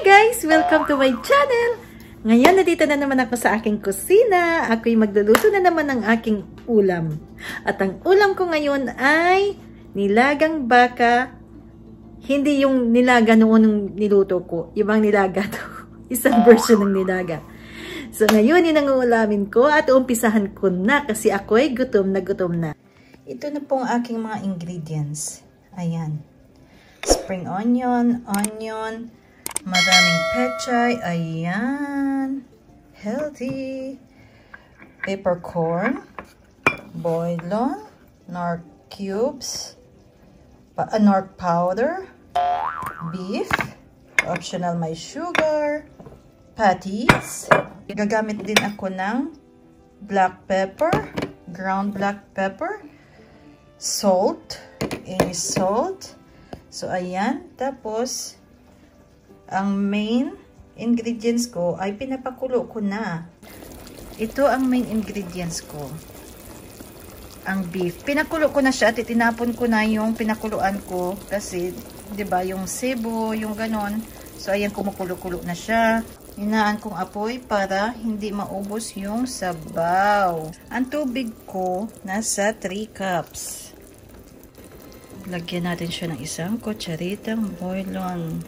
guys! Welcome to my channel! Ngayon, nandito na naman ako sa aking kusina. Ako'y magluluto na naman ng aking ulam. At ang ulam ko ngayon ay nilagang baka. Hindi yung nilaga noon ng niluto ko. Ibang nilaga to. Isang version ng nilaga. So, ngayon, yun ang ulamin ko at umpisahan ko na kasi ako'y gutom na. Ito na po ang aking mga ingredients. Ayan. Spring onion, maraming pechay, ayan, healthy, peppercorn, boilon, nor cubes, nor powder, beef, optional may sugar, patties, gagamit din ako ng black pepper, ground black pepper, salt, any salt. So, ayan. Tapos, ang main ingredients ko ay pinapakulo ko na. Ito ang main ingredients ko. Ang beef. Pinakulo ko na siya at itinapon ko na yung pinakuluan ko. Kasi, di ba yung sebo, yung ganon. So, ayan, kumukulo-kulo na siya. Hinaan kong apoy para hindi maubos yung sabaw. Ang tubig ko, nasa 3 cups. Lagyan natin siya ng isang kutsaritang boilon.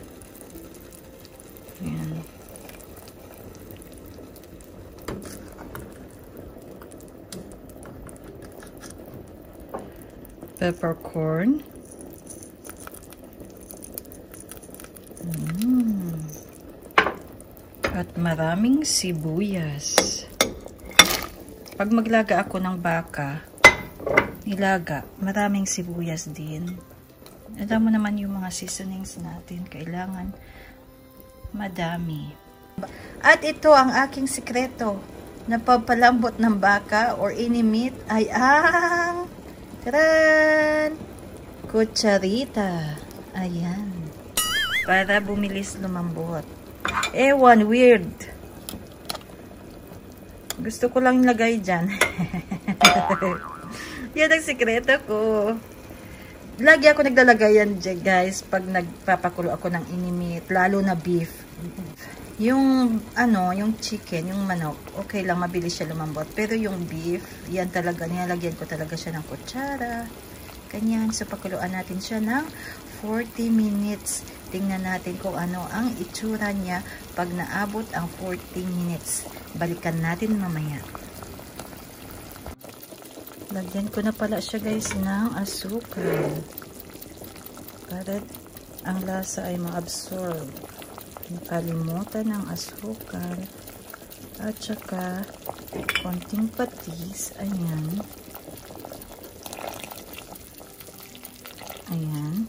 Ayan. Peppercorn. At maraming sibuyas. Pag maglaga ako ng baka, nilaga, maraming sibuyas din. Alam mo naman yung mga seasonings natin, kailangan madami. At ito ang aking sikreto na pagpalambot ng baka or any meat ay ang taran! Kutsarita. Ayan. Para bumilis lumambot. Ewan, weird. Gusto ko lang ilagay dyan. Yan ang sikreto ko. Lagi ako naglalagay yan dyan, guys, pag nagpapakulo ako ng inimit, lalo na beef. Yung, yung chicken, yung manok, okay lang, mabilis siya lumambot. Pero yung beef, yan talaga, nilalagyan ko talaga siya ng kutsara. Ganyan, so pakuluan natin siya ng 40 minutes. Tingnan natin kung ano ang itsura niya pag naabot ang 40 minutes. Balikan natin mamaya. Lagyan ko na pala siya, guys, ng asukal. Para ang lasa ay ma-absorb. Nakalimutan ng asukal. At saka, konting patis. Ayan. Ayan.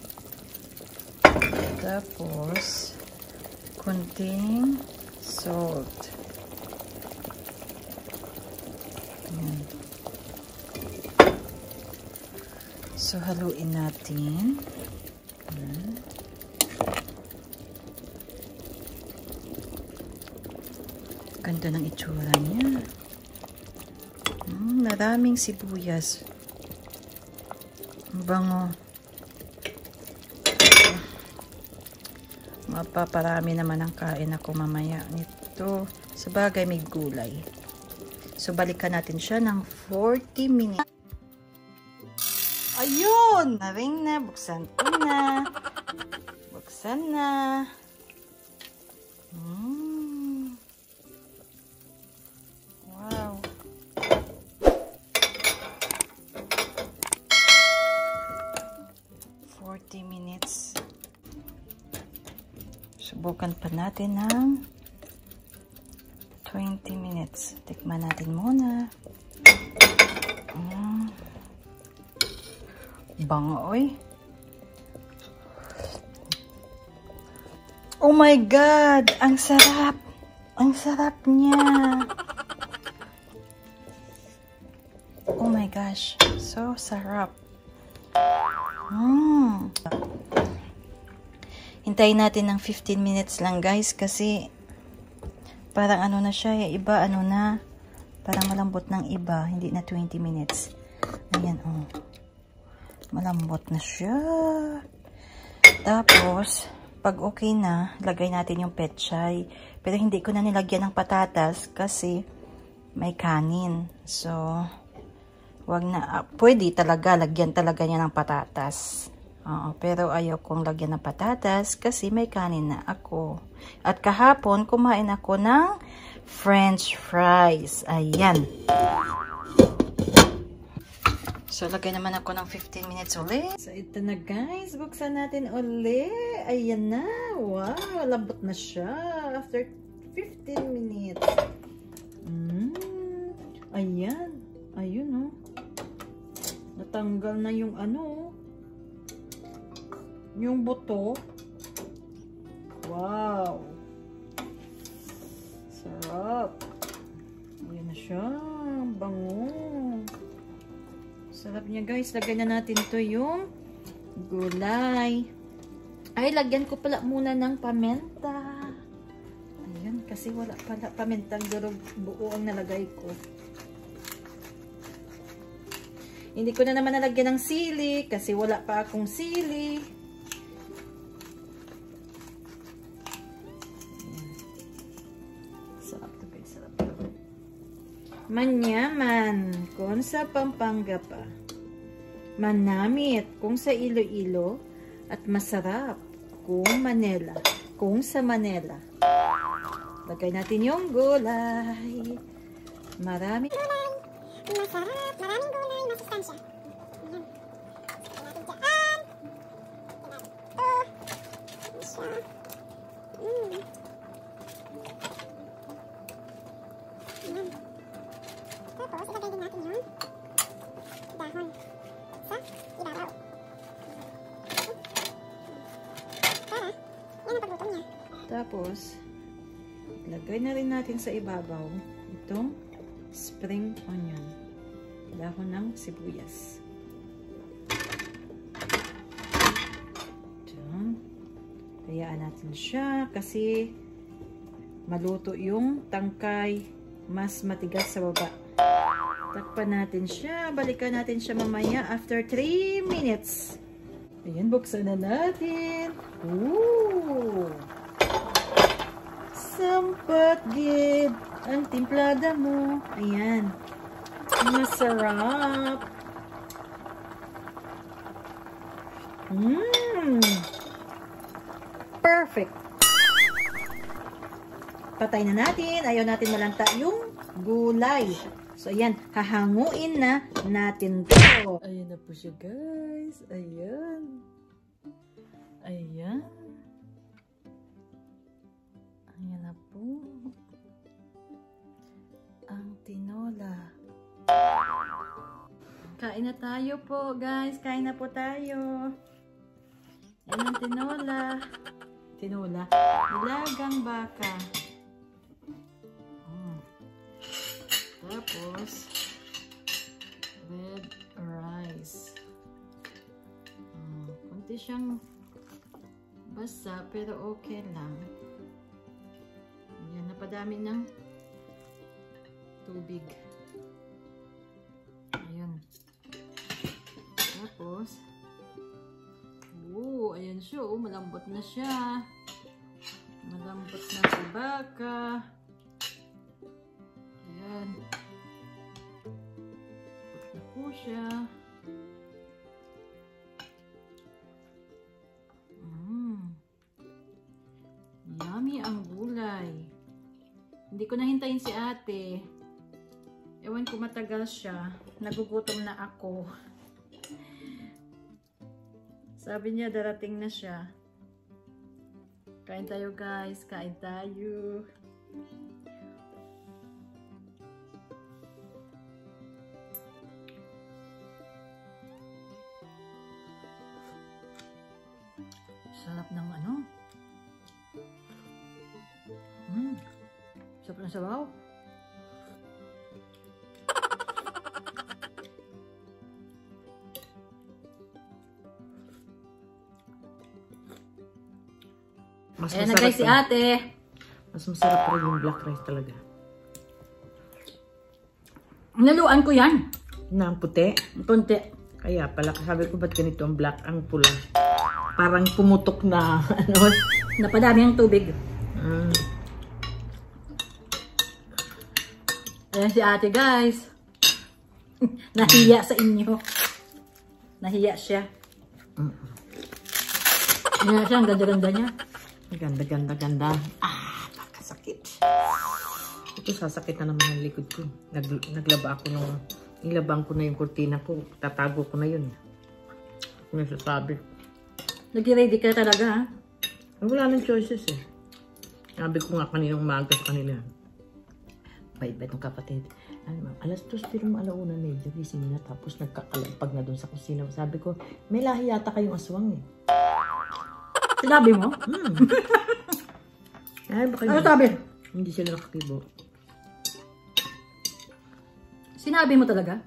Tapos, konting salt. Ayan. So, haluin natin. Ganda ng itsura niya. Maraming sibuyas. Bango. Mapaparami naman ang kain ako mamaya nito. Sabagay may gulay. So, balikan natin siya ng 40 minutes. Ayun! Naring na. Buksan ko na. Buksan na. Wow. Minutes. Subukan pa natin ng 20 minutes. Tikman natin muna. Bangoy. Oh my God! Ang sarap! Ang sarap niya! Oh my gosh! So sarap! Hintayin natin ng 15 minutes lang, guys, kasi parang na siya, iba na, parang malambot ng iba, hindi na 20 minutes. Ayan, malambot na siya. Tapos, Pag okay na, lagay natin yung pechay. Pero hindi ko na nilagyan ng patatas kasi may kanin. So, wag na. Pwede talaga, lagyan talaga niya ng patatas. Pero ayaw kong lagyan ng patatas kasi may kanin na ako. At kahapon, kumain ako ng French fries. Ayan. So, lagay naman ako ng 15 minutes ulit. So, ito na guys. Buksan natin ulit. Ayan na. Wow, lambot na siya. After 15 minutes. Ayan. Ayun, oh. Natanggal na yung ano, yung buto. Wow. Sarap. Ayan na siya. Bango. Sarap niya guys. Lagyan na natin to yung gulay. Ay, lagyan ko pala muna ng pamenta. Ayan, kasi wala pala pamentang durog buo ang nalagay ko. Hindi ko na naman nalagyan ng sili kasi wala pa akong sili. Sarap to guys, sarap to. Manyaman kung sa Pampanga pa. Manamit kung sa Iloilo. At masarap kung Manila. Kung sa Manila. Lagay natin yung gulay. Marami gulay. Masarap. Maraming gulay. Masustansya. Ayan. Lagay natin dyan. Ito. Siya. Ayan. Tapos, ilagay din natin yung dahon sa ibabaw. Para, yan ang pagluto niya. Tapos, lagay na rin natin sa ibabaw itong spring onion. Dahon ng sibuyas. Diyan. Hayaan natin siya kasi maluto yung tangkay. Mas matigas sa baba. Takpan natin siya. Balikan natin siya mamaya after 3 minutes. Ayan, buksan na natin. Ooh! Sampat gid ang timplada mo. Ayan. Masarap. Perfect. Patay na natin. Ayaw natin malanta yung gulay. So, ayan. Hahanguin na natin to. Ayan na po siya, guys. Ayan. Ayan. Ayan na po. Ang tinola. Kain na tayo po, guys. Kain na po tayo. Ayan ang tinola. Tinola. Nilagang baka. Tapos, red rice. Kunti siyang basa, pero okay lang. Ayan, napadami ng tubig. Ayan. Tapos, ayan siya. Malambot na siya. Malambot na si baka. Ayan. Put na po siya. Yummy ang gulay. Hindi ko nahintayin si ate. Ewan ko matagal siya. Nagugutom na ako. Sabi niya darating na siya. Kain tayo guys. Kain tayo. Sarap ng ano. Sarap ng sabaw. Mas ayan na masarap guys si ate. Mas masarap pa rin yung black rice talaga. Naluan ko yan. Na ang puti. Punti. Kaya pala, sabi ko ba't ganito ang black, ang pula. parang pumutok na, ano. Napadami ang tubig. Mm. Ayan si ate, guys. Nahiya sa inyo. Nahiya siya. Nahiya siya, ang ganda-ganda niya. Ganda. Nakasakit. Ito, sasakit na naman ang likod ko. Naglaba ako nilabang ko na yung kurtina ko. Tatago ko na yun. May sasabi. Nag-ready ka talaga, ha? Wala nang choices eh. Sabi ko nga kaninang umaga sa kanila. Bait-bait ng kapatid. Ano, alas 2 pero alauna na yun. Gising na tapos nagkakalampag na doon sa kusina. Sabi ko, may lahi yata kayong aswang eh. Sinabi mo? Ay, baka Ano sabi? hindi sila nakakibo. Sinabi mo talaga?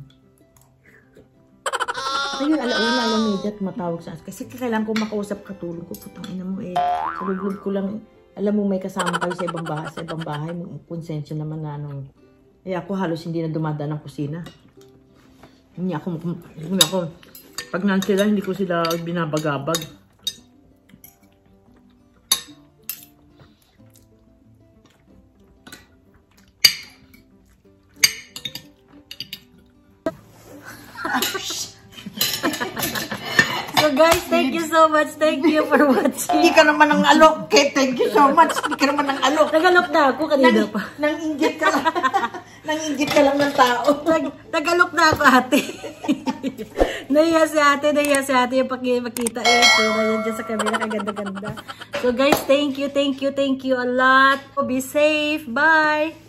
Ayun, alauna lang media at matawag sa akin. Kasi kailangan ko makausap katulong ko. Putang ina mo eh. Sa loob ko lang, alam mo may kasama kayo sa ibang bahay. Konsensya naman na ano. Eh ako halos hindi na dumadaan ng kusina. Hindi ako, pag naan sila, hindi ko sila binabagabag. So guys, thank you so much. Thank you for watching. Hindi ka naman ng alok, Kate. Thank you so much. Hindi ka naman ng alok. Nagalok na ako kanina pa. Nang-inggit ka lang. Nang-inggit ka lang ng tao. Nagalok na ako, ate. Nahiya si ate yung pakita eh. So, nandiyan sa camera, kaganda-ganda. So guys, thank you a lot. Be safe. Bye.